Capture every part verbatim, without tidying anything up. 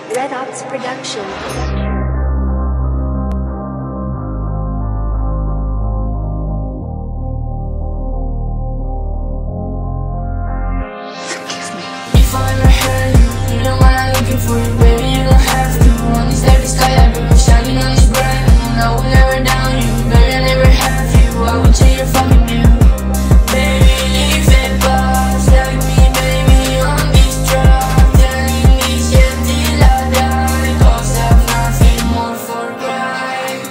Red Ops Production. If I ever hurt you, you know what I'm looking for you, baby, you don't have to. On this dark sky, I've been shining on this bright moon. I will never down you, baby, I never have you. I will change your fucking view. Baby, leave that boss like me, baby, on this drug. Telling this shit till I die, cause I've nothing more for pride.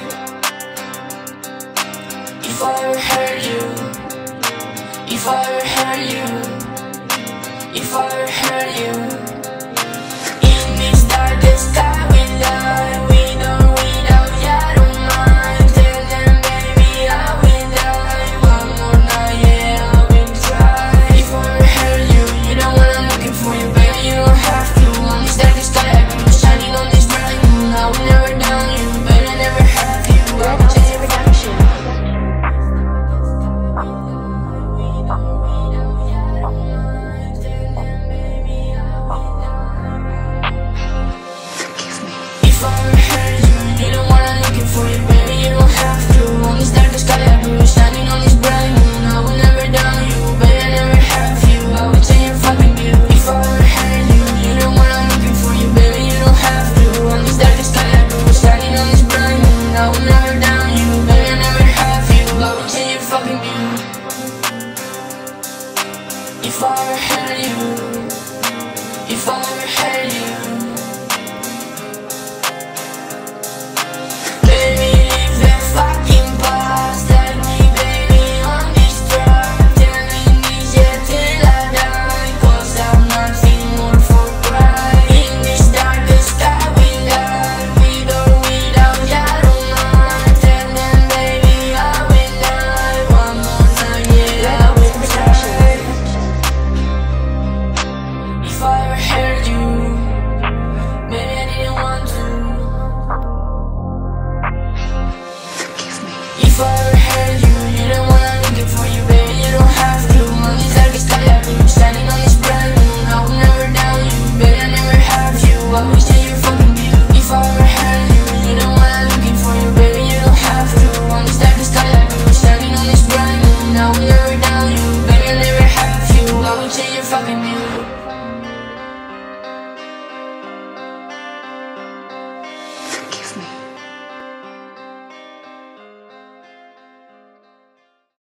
If I ever hurt you, if I ever hurt you, if I ever hurt you, in this darkest sky we lie. We don't, without you, I don't mind. Tell them, baby, I will die. One more night, yeah, I will try. If I ever hurt you, you know what I'm looking for you, baby, you don't have to. On this darkest sky, I've been shining on this bright moon. I will never down you, baby, I never have you. I will change your production. If I ever hurt you, you know what I'm looking for you, baby, you don't have to. On this darkest sky, I've been shining on this bright moon. I will never down you, baby, I never have you. I will change your fucking view. If I ever hurt you, you know what I'm looking for you, baby, you don't have to. On this darkest sky, I've been shining on this bright moon. I will never down you, baby, I never have you. I will change your fucking view. If I ever hurt you, if I ever hurt you, baby, leave that fucking past like me, baby, on this drug. Telling me shit till I die, cause I've nothing more for pride. In this darkest sky we lie. With or without you, I don't mind. Tell them, baby, I will die. One more time, yeah, I will try. If I ever hurt you, maybe I didn't want to. If I ever hurt you,